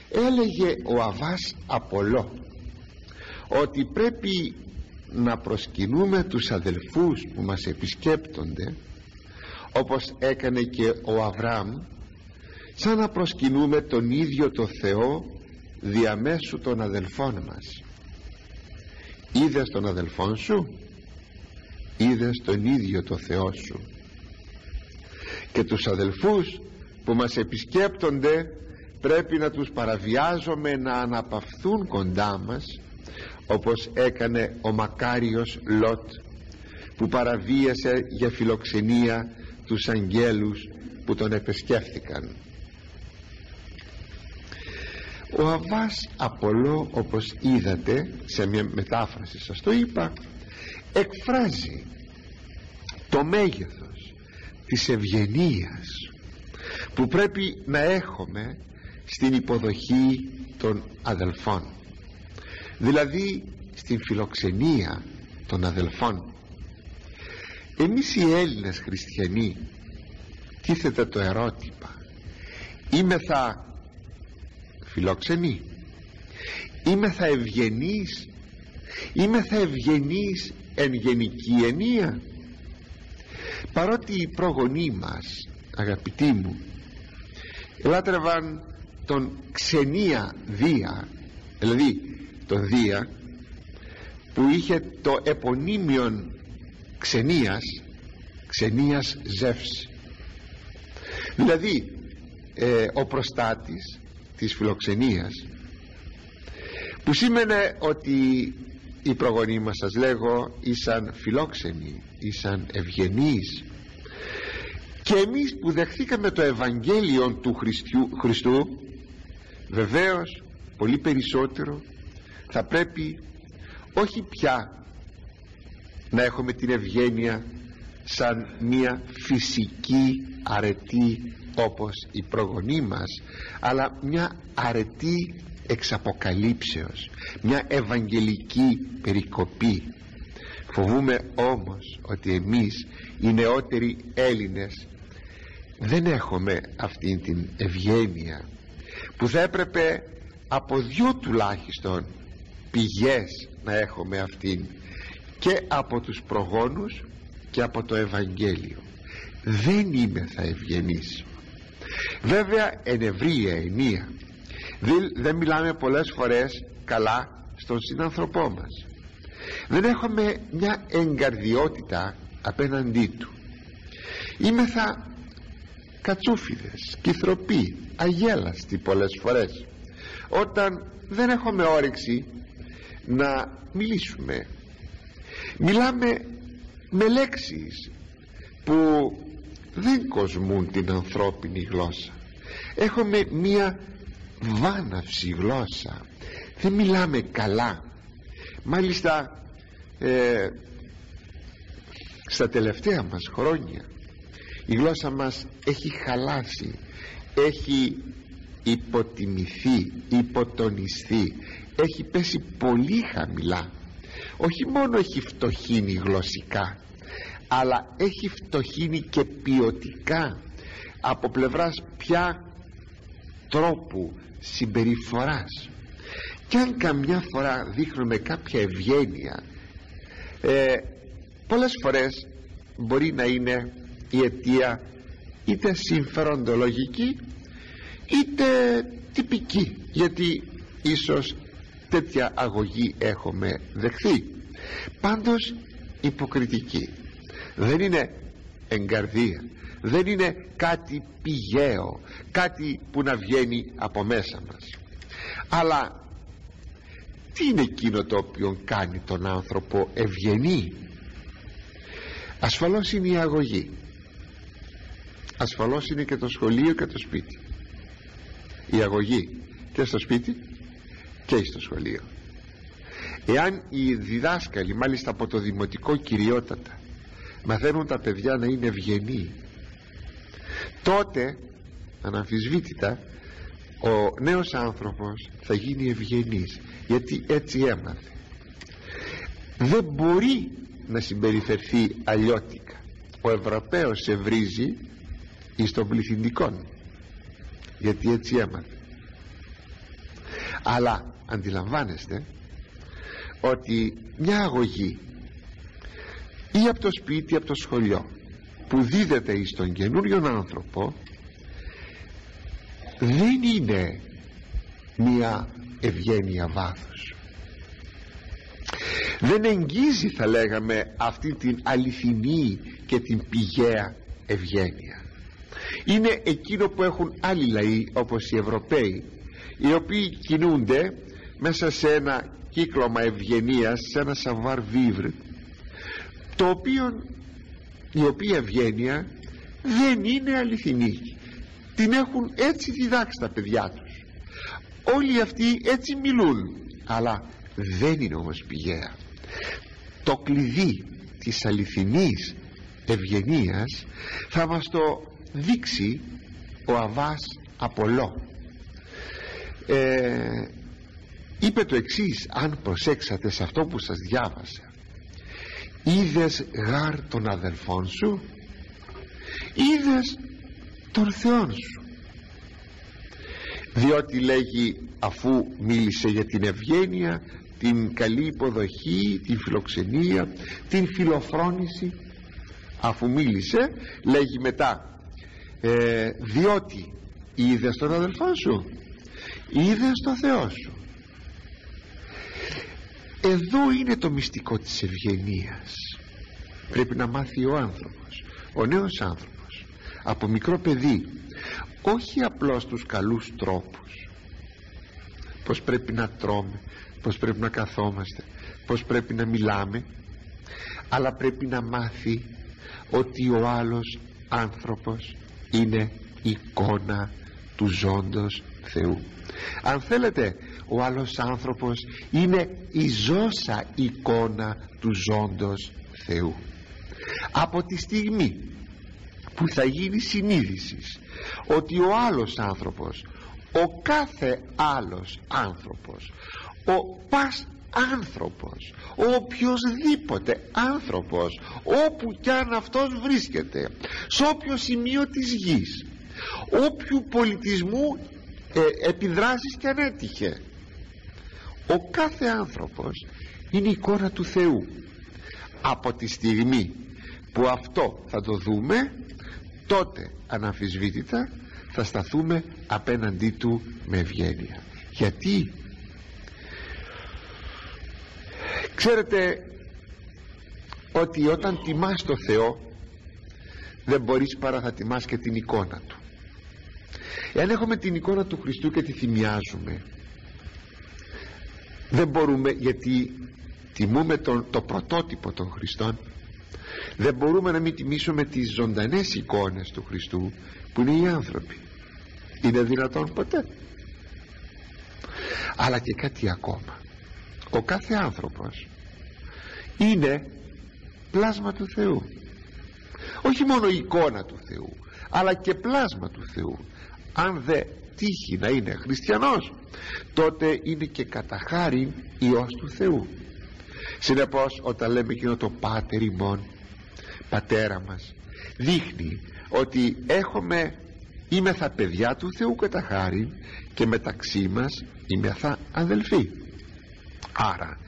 Έλεγε ο Αββάς Απολό ότι πρέπει να προσκυνούμε τους αδελφούς που μας επισκέπτονται, όπως έκανε και ο Αβραάμ, σαν να προσκυνούμε τον ίδιο το Θεό διαμέσου των αδελφών μας. Είδες τον αδελφόν σου, είδες τον ίδιο το Θεό σου. Και τους αδελφούς που μας επισκέπτονται πρέπει να τους παραβιάζουμε να αναπαυθούν κοντά μας, όπως έκανε ο μακάριος Λότ, που παραβίασε για φιλοξενία τους αγγέλους που τον επισκέφθηκαν. Ο Αββάς Απολό, όπως είδατε σε μια μετάφραση σας το είπα, εκφράζει το μέγεθος της ευγενίας που πρέπει να έχουμε στην υποδοχή των αδελφών, δηλαδή στην φιλοξενία των αδελφών. Εμείς οι Έλληνες χριστιανοί τίθεται το ερώτημα: είμεθα φιλόξενοι, είμεθα ευγενείς, είμεθα ευγενείς εν γενική ενία? Παρότι οι προγονείς μας, αγαπητοί μου, λάτρευαν τον Ξενία Δία, δηλαδή τον Δία που είχε το επωνύμιον Ξενίας Ζεύς, δηλαδή ο προστάτης της φιλοξενίας, που σήμαινε ότι οι προγονείς μας, σας λέγω, ήσαν φιλόξενοι, ήσαν ευγενείς. Και εμείς που δεχθήκαμε το Ευαγγέλιο του Χριστού, βεβαίως πολύ περισσότερο θα πρέπει όχι πια να έχουμε την ευγένεια σαν μια φυσική αρετή όπως οι προγονείς μας, αλλά μια αρετή εξ αποκαλύψεως, μια ευαγγελική περικοπή. Φοβούμαι όμως ότι εμείς οι νεότεροι Έλληνες δεν έχουμε αυτήν την ευγένεια που θα έπρεπε από δυο τουλάχιστον πηγές να έχουμε αυτήν, και από τους προγόνους και από το Ευαγγέλιο. Δεν είμαι θα ευγενής. Βέβαια εν ευρία ενία δεν μιλάμε πολλές φορές καλά στον συνάνθρωπό μας, δεν έχουμε μια εγκαρδιότητα απέναντί του. Είμεθα κατσούφιδες, κυθροποί, αγέλαστοι πολλές φορές, όταν δεν έχουμε όρεξη να μιλήσουμε. Μιλάμε με λέξεις που δεν κοσμούν την ανθρώπινη γλώσσα. Έχουμε μία βάναυση γλώσσα, δεν μιλάμε καλά. Μάλιστα στα τελευταία μας χρόνια η γλώσσα μας έχει χαλάσει, έχει υποτιμηθεί, υποτονιστεί, έχει πέσει πολύ χαμηλά. Όχι μόνο έχει φτωχύνει γλωσσικά, αλλά έχει φτωχύνει και ποιοτικά, από πλευράς πια τρόπου συμπεριφοράς. Και αν καμιά φορά δείχνουμε κάποια ευγένεια, πολλές φορές μπορεί να είναι η αιτία είτε συμφεροντολογική είτε τυπική, γιατί ίσως τέτοια αγωγή έχουμε δεχθεί. Πάντως υποκριτική. Δεν είναι εγκαρδία, δεν είναι κάτι πηγαίο, κάτι που να βγαίνει από μέσα μας. Αλλά τι είναι εκείνο το οποίο κάνει τον άνθρωπο ευγενή? Ασφαλώς είναι η αγωγή, ασφαλώς είναι και το σχολείο και το σπίτι. Η αγωγή και στο σπίτι και στο σχολείο. Εάν οι διδάσκαλοι, μάλιστα από το δημοτικό κυριότατα, μαθαίνουν τα παιδιά να είναι ευγενοί, τότε αναμφισβήτητα ο νέος άνθρωπος θα γίνει ευγενής, γιατί έτσι έμαθε. Δεν μπορεί να συμπεριφερθεί αλλιώτικα. Ο Ευρωπαίος ευρίζει εις των πληθυντικών, γιατί έτσι έμαθε. Αλλά αντιλαμβάνεστε ότι μια αγωγή ή από το σπίτι, από το σχολείο, που δίδεται εις τον καινούριον άνθρωπο, δεν είναι μια ευγένεια βάθους, δεν εγγύζει, θα λέγαμε, αυτή την αληθινή και την πηγαία ευγένεια. Είναι εκείνο που έχουν άλλοι λαοί, όπως οι Ευρωπαίοι, οι οποίοι κινούνται μέσα σε ένα κύκλωμα ευγενίας, σε ένα savoir vivre, το οποίο, η οποία ευγένεια δεν είναι αληθινή. Την έχουν έτσι διδάξει τα παιδιά τους. Όλοι αυτοί έτσι μιλούν, αλλά δεν είναι όμως πηγαία. Το κλειδί της αληθινής ευγενίας θα μας το δείξει ο Αββάς Απολό. Είπε το εξής, αν προσέξατε σε αυτό που σας διάβασα: είδες γάρ των αδελφών σου, είδες τον Θεόν σου. Διότι λέγει, αφού μίλησε για την ευγένεια, την καλή υποδοχή, την φιλοξενία, την φιλοφρόνηση, αφού μίλησε, λέγει μετά, διότι είδες τον αδελφό σου, είδες τον Θεό σου. Εδώ είναι το μυστικό της ευγενίας. Πρέπει να μάθει ο άνθρωπος, ο νέος άνθρωπος, από μικρό παιδί, όχι απλώς τους καλούς τρόπους, πως πρέπει να τρώμε, πως πρέπει να καθόμαστε, πως πρέπει να μιλάμε, αλλά πρέπει να μάθει ότι ο άλλος άνθρωπος είναι εικόνα του ζώντος Θεού. Αν θέλετε, ο άλλος άνθρωπος είναι η ζώσα εικόνα του ζώντος Θεού. Από τη στιγμή που θα γίνει συνείδησης ότι ο άλλος άνθρωπος, ο κάθε άλλος άνθρωπος, ο πας άνθρωπος, ο οποιοσδήποτε άνθρωπος, όπου κι αν αυτός βρίσκεται, σε όποιο σημείο της γης, όποιου πολιτισμού επιδράσεις κι αν έτυχε, ο κάθε άνθρωπος είναι εικόνα του Θεού. Από τη στιγμή που αυτό θα το δούμε, τότε αναμφισβήτητα θα σταθούμε απέναντί του με ευγένεια. Γιατί ξέρετε ότι όταν τιμάς το Θεό, δεν μπορείς παρά θα τιμάς και την εικόνα του. Εάν έχουμε την εικόνα του Χριστού και τη θυμιάζουμε, δεν μπορούμε, γιατί τιμούμε το πρωτότυπο των Χριστών, δεν μπορούμε να μην τιμήσουμε τις ζωντανές εικόνες του Χριστού, που είναι οι άνθρωποι. Είναι δυνατόν ποτέ? Αλλά και κάτι ακόμα, ο κάθε άνθρωπος είναι πλάσμα του Θεού. Όχι μόνο εικόνα του Θεού, αλλά και πλάσμα του Θεού. Αν δε τύχει να είναι χριστιανός, τότε είναι και κατά χάριν Υιός του Θεού. Συνεπώς, όταν λέμε εκείνο το Πάτερ ημών, Πατέρα μας, δείχνει ότι είμεθα παιδιά του Θεού κατά χάριν, και μεταξύ μας είμεθα αδελφοί. Άρα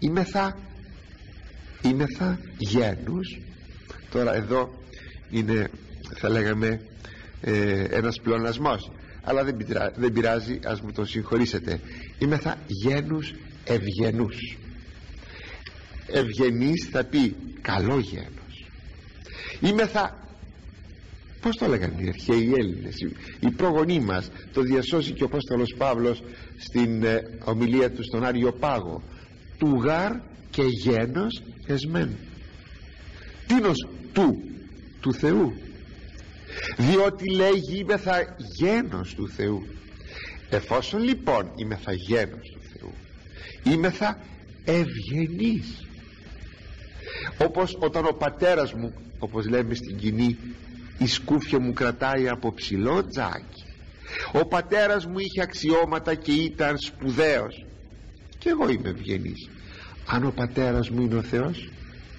είμεθα γένους. Τώρα εδώ είναι, θα λέγαμε, ένας πλεονασμός, αλλά δεν πειράζει, ας μου τον συγχωρήσετε. Είμεθα γένους ευγενούς. Ευγενής θα πει καλό γένος. Είμεθα, πώς το έλεγαν οι αρχαίοι Έλληνες, οι πρόγονοί μας, το διασώσει και ο Απόστολος Παύλος στην ομιλία του στον Άριο Πάγο, του γάρ και γένος εσμέν. Τίνος του Θεού, διότι λέγει είμεθα γένος του Θεού. Εφόσον λοιπόν είμεθα γένος του Θεού, είμεθα ευγενείς. Όπως όταν ο πατέρας μου, όπως λέμε στην κοινή, η σκούφια μου κρατάει από ψηλό τζάκι. Ο πατέρας μου είχε αξιώματα και ήταν σπουδαίος, και εγώ είμαι ευγενής. Αν ο πατέρας μου είναι ο Θεός,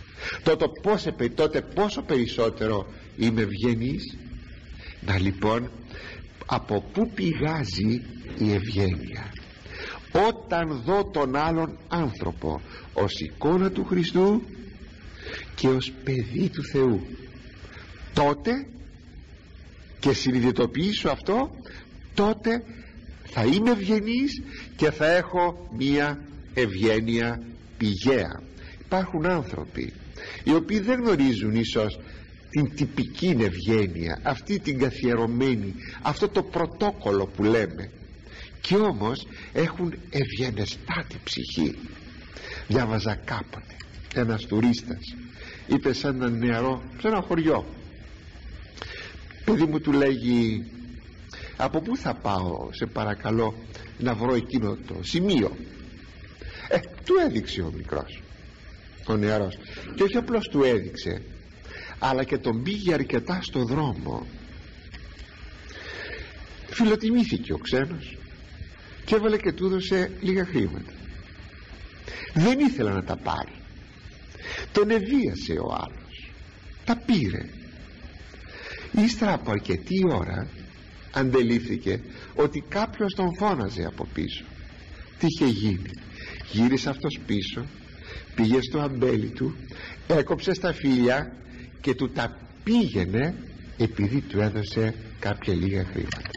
τότε πόσο περισσότερο είμαι ευγενής. Να λοιπόν, από πού πηγάζει η ευγένεια? όταν δω τον άλλον άνθρωπο ως εικόνα του Χριστού και ως παιδί του Θεού, τότε, και συνειδητοποιήσω αυτό, τότε θα είμαι ευγενής και θα έχω μία ευγένεια πηγαία. Υπάρχουν άνθρωποι οι οποίοι δεν γνωρίζουν ίσως την τυπική ευγένεια, αυτή την καθιερωμένη, αυτό το πρωτόκολλο που λέμε, και όμως έχουν ευγενεστάτη ψυχή. Διάβαζα κάποτε, ένας τουρίστας είπε σε έναν νεαρό, σε ένα χωριό, παιδί μου, του λέγει, από πού θα πάω σε παρακαλώ να βρω εκείνο το σημείο? Του έδειξε ο μικρός, ο νεαρός, και όχι απλώς του έδειξε, αλλά και τον πήγε αρκετά στο δρόμο. Φιλοτιμήθηκε ο ξένος και έβαλε και του έδωσε λίγα χρήματα. Δεν ήθελε να τα πάρει, τον εβίασε ο άλλος, τα πήρε. Ύστερα από αρκετή ώρα αντελήφθηκε ότι κάποιος τον φώναζε από πίσω. Τι είχε γίνει? Γύρισε αυτός πίσω, πήγε στο αμπέλι του, έκοψε στα φύλλα και του τα πήγαινε επειδή του έδωσε κάποια λίγα χρήματα.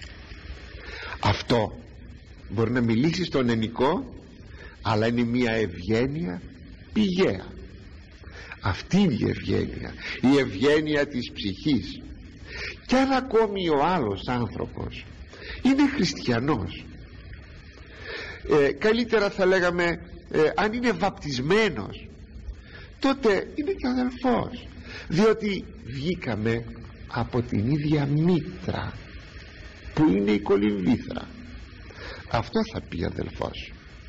Αυτό μπορεί να μιλήσει στον ενικό, αλλά είναι μια ευγένεια πηγαία. Αυτή είναι η ευγένεια, η ευγένεια της ψυχής. Κι αν ακόμη ο άλλος άνθρωπος είναι χριστιανός, καλύτερα θα λέγαμε αν είναι βαπτισμένος, τότε είναι και αδελφός, διότι βγήκαμε από την ίδια μήτρα που είναι η κολυμβήθρα. Αυτό θα πει αδελφός.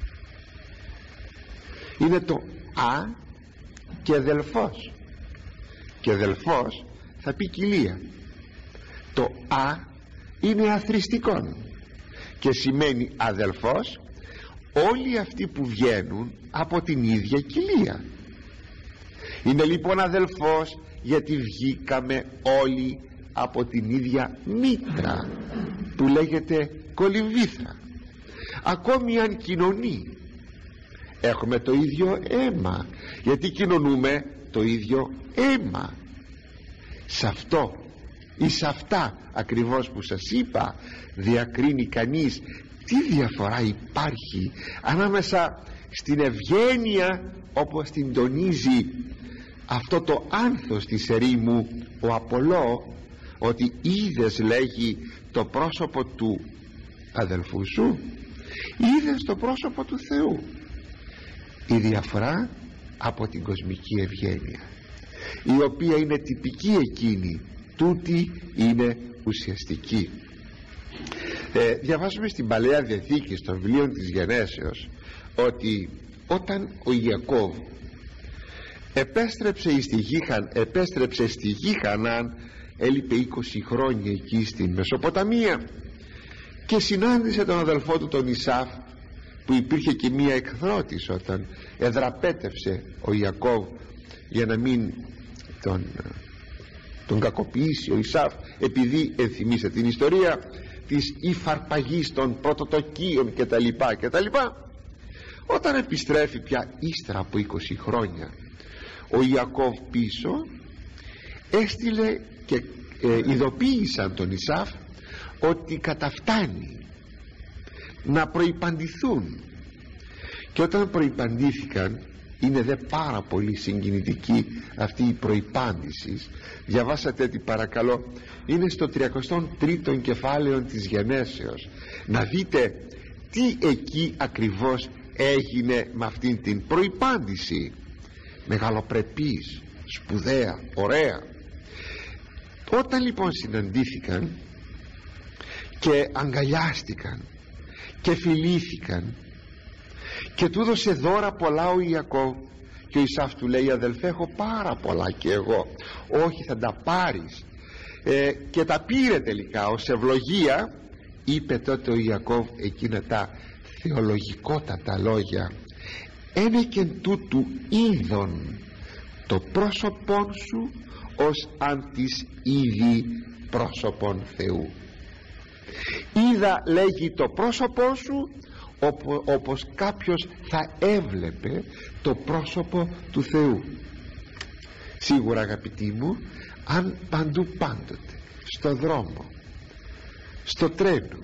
Είναι το α και αδελφός, και αδελφός θα πει κοιλία. Το α είναι αθρηστικόν και σημαίνει αδελφός όλοι αυτοί που βγαίνουν από την ίδια κοιλία. Είναι λοιπόν αδελφός γιατί βγήκαμε όλοι από την ίδια μήτρα που λέγεται κολυμβήθρα. Ακόμη αν κοινωνεί, έχουμε το ίδιο αίμα, γιατί κοινωνούμε το ίδιο αίμα. Σε αυτό ή σε αυτά ακριβώς που σας είπα διακρίνει κανείς τι διαφορά υπάρχει ανάμεσα στην ευγένεια, όπως την τονίζει αυτό το άνθος της ερήμου ο Απολώ, ότι είδες, λέγει, το πρόσωπο του αδελφού σου, είδες το πρόσωπο του Θεού. Η διαφορά από την κοσμική ευγένεια, η οποία είναι τυπική εκείνη, τούτη είναι ουσιαστική. Διαβάζουμε στην Παλαιά Διαθήκη, στο βιβλίο της Γενέσεως, ότι όταν ο Ιακώβ επέστρεψε στη γη Χανάν, έλειπε 20 χρόνια εκεί στην Μεσοποταμία, και συνάντησε τον αδελφό του τον Ισάφ, που υπήρχε και μία εχθρότης όταν εδραπέτευσε ο Ιακώβ για να μην τον κακοποιήσει ο Ισάφ, επειδή ενθυμίστε την ιστορία της υφαρπαγής των πρωτοτοκίων κτλ. Όταν επιστρέφει πια ύστερα από 20 χρόνια ο Ιακώβ πίσω, έστειλε και ειδοποίησαν τον Ισάφ ότι καταφτάνει να προϋπαντηθούν. Και όταν προϋπαντήθηκαν, είναι δε πάρα πολύ συγκινητική αυτή η προϋπάντηση. Διαβάσατε την παρακαλώ, είναι στο 33ο κεφάλαιο της Γενέσεως, να δείτε τι εκεί ακριβώς έγινε με αυτήν την προϋπάντηση. Μεγαλοπρεπής, σπουδαία, ωραία. Όταν λοιπόν συναντήθηκαν και αγκαλιάστηκαν και φιλήθηκαν και του έδωσε δώρα πολλά ο Ιακώβ, και ο Ισάφ του λέει, αδελφέ, έχω πάρα πολλά και εγώ. Όχι, θα τα πάρεις. Και τα πήρε τελικά ως ευλογία. Είπε τότε ο Ιακώβ εκείνα τα θεολογικότατα λόγια, ένεκεν τούτου είδον το πρόσωπον σου ως αν της ήδη πρόσωπον Θεού. Είδα, λέγει, το πρόσωπό σου όπως κάποιος θα έβλεπε το πρόσωπο του Θεού. Σίγουρα, αγαπητοί μου, αν παντού πάντοτε, στο δρόμο, στο τρένο,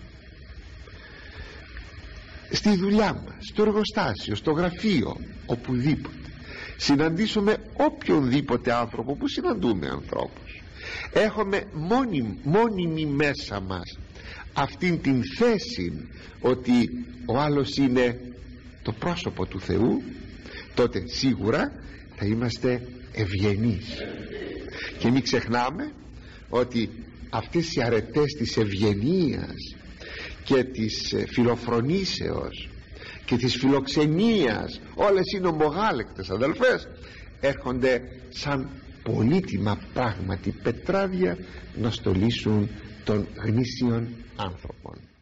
στη δουλειά μας, στο εργοστάσιο, στο γραφείο, οπουδήποτε συναντήσουμε οποιονδήποτε άνθρωπο, που συναντούμε ανθρώπους, έχουμε μόνιμη μέσα μας αυτήν την θέση ότι ο άλλος είναι το πρόσωπο του Θεού, τότε σίγουρα θα είμαστε ευγενείς. Και μην ξεχνάμε ότι αυτές οι αρετές της ευγενίας και της φιλοφρονήσεως και της φιλοξενίας, όλες είναι ομογάλεκτες, αδελφές, έρχονται σαν πολύτιμα πράγματι πετράδια να στολίσουν των γνήσιων άνθρωπων.